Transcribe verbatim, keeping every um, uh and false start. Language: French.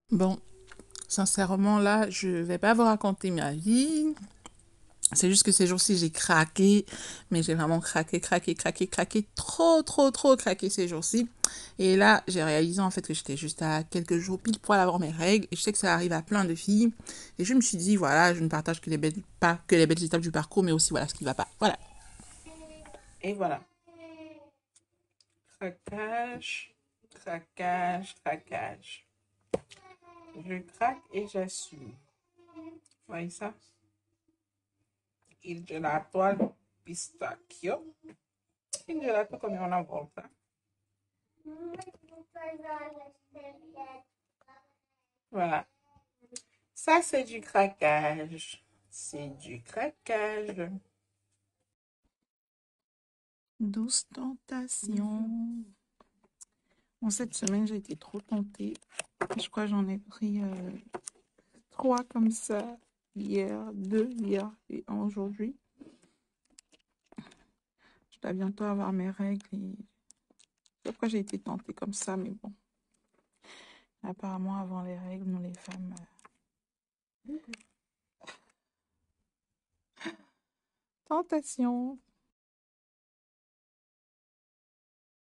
Bon, sincèrement, là, je vais pas vous raconter ma vie. C'est juste que ces jours-ci, j'ai craqué, mais j'ai vraiment craqué, craqué, craqué, craqué, trop, trop, trop craqué ces jours-ci. Et là, j'ai réalisé en fait que j'étais juste à quelques jours pile poil avant mes règles. Et je sais que ça arrive à plein de filles. Et je me suis dit, voilà, je ne partage que les belles, pas que les belles étapes du parcours, mais aussi voilà ce qui va pas. Voilà. Et voilà. Craquage, craquage, craquage. Je craque et j'assume. Vous voyez ça? Il gelato al pistacchio. Il gelato come una volta. Voilà. Ça, c'est du craquage. C'est du craquage. Douce tentation. Bon, cette semaine, j'ai été trop tentée. Je crois que j'en ai pris euh, trois comme ça. Hier, deux hier et un aujourd'hui. Je dois bientôt avoir mes règles. Et... je sais pas pourquoi j'ai été tentée comme ça, mais bon. Apparemment, avant les règles, nous les femmes... euh, tentation.